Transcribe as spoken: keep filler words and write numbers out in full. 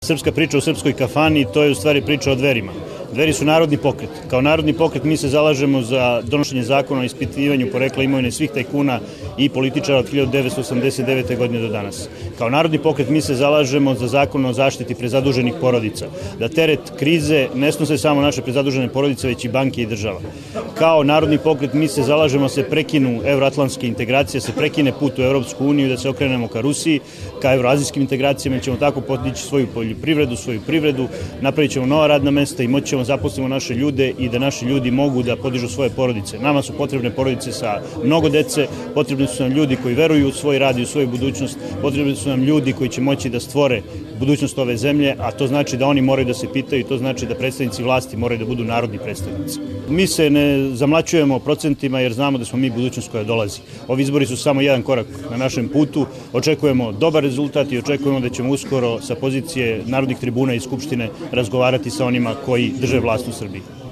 Srpska priča u srpskoj kafani, to je u stvari priča o Dverima. Dveri su narodni pokret. Kao narodni pokret mi se zalažemo za donošenje zakona o ispitivanju porekla imovine svih tajkuna i političara od hiljadu devetsto osamdeset devete. godine do danas. Kao narodni pokret mi se zalažemo za zakon o zaštiti prezaduženih porodica, da teret krize ne snose samo naše prezadužene porodice, već i banke i država. Kao narodni pokret mi se zalažemo da se prekinu evroatlantske integracije, da se prekine put u Evropsku uniju, da se okrenemo ka Rusiji, ka evroazijskim integracijama, ćemo tako podići svoju poljoprivredu, svoju privredu, napravit ćemo nova radna mesta i moći ćemo zaposlimo naše ljude i da naši ljudi mogu da podižu svoje porodice. Nama su potrebne porodice sa mnogo dece, potrebni su nam ljudi koji veruju u svoj rad i u svoju budućnost, potrebni su nam ljudi koji će moći da stvore budućnost ove zemlje, a to znači da oni moraju da se pitaju i to znači da predstavnici vlasti moraju da budu narodni predstavnici. Mi se ne zamlaćujemo procentima jer znamo da smo mi budućnost koja dolazi. Ovi izbori su samo jedan korak na našem putu, očekujemo dobar rezultat i očekujemo da ćemo uskoro sa pozicije narodnih tribuna i Skupštine razgovarati sa onima koji drže vlast u Srbiji.